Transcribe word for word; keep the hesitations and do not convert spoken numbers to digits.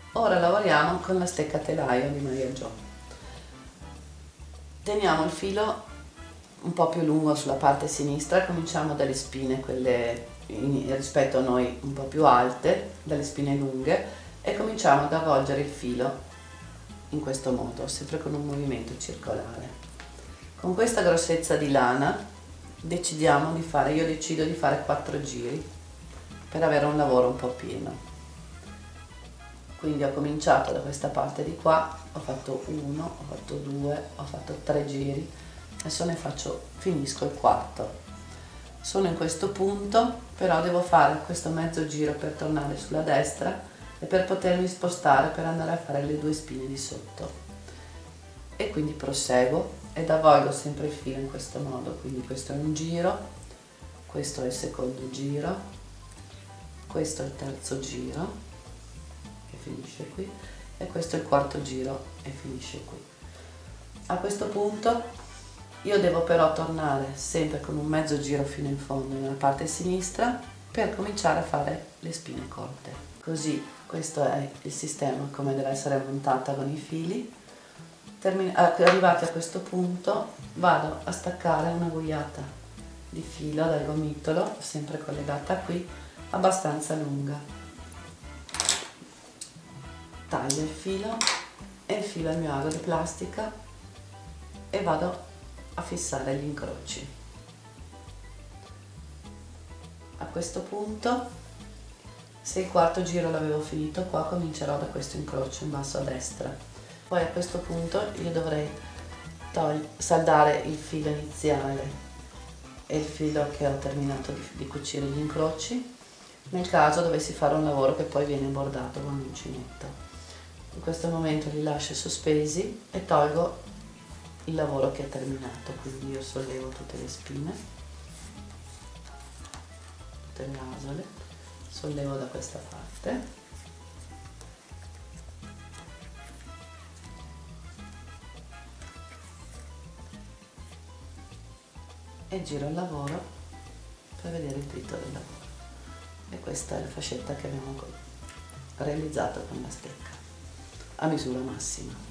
Ora lavoriamo con la stecca telaio di Maria Jo. Teniamo il filo un po' più lungo sulla parte sinistra, cominciamo dalle spine, quelle rispetto a noi un po' più alte, dalle spine lunghe, e cominciamo ad avvolgere il filo in questo modo, sempre con un movimento circolare. Con questa grossezza di lana decidiamo di fare, io decido di fare quattro giri per avere un lavoro un po' pieno. Quindi ho cominciato da questa parte di qua, ho fatto uno, ho fatto due, ho fatto tre giri, adesso ne faccio, finisco il quarto. Sono in questo punto, però devo fare questo mezzo giro per tornare sulla destra e per potermi spostare per andare a fare le due spine di sotto. E quindi proseguo ed avvolgo sempre il filo in questo modo, quindi questo è un giro, questo è il secondo giro, questo è il terzo giro, che finisce qui, e questo è il quarto giro e finisce qui. A questo punto io devo però tornare sempre con un mezzo giro fino in fondo nella parte sinistra per cominciare a fare le spine corte. Così questo è il sistema come deve essere montata con i fili. Termin- arrivati a questo punto vado a staccare una guiata di filo dal gomitolo, sempre collegata qui, abbastanza lunga. Taglio il filo e infilo il mio ago di plastica e vado a fissare gli incroci. A questo punto, se il quarto giro l'avevo finito, qua comincerò da questo incrocio in basso a destra. Poi a questo punto io dovrei saldare il filo iniziale e il filo che ho terminato di, di cucire gli incroci, nel caso dovessi fare un lavoro che poi viene bordato con l'uncinetto. In questo momento li lascio sospesi e tolgo il lavoro che è terminato, quindi io sollevo tutte le spine, tutte le asole, sollevo da questa parte e giro il lavoro per vedere il dritto del lavoro. E questa è la fascetta che abbiamo realizzato con la stecca a misura massima.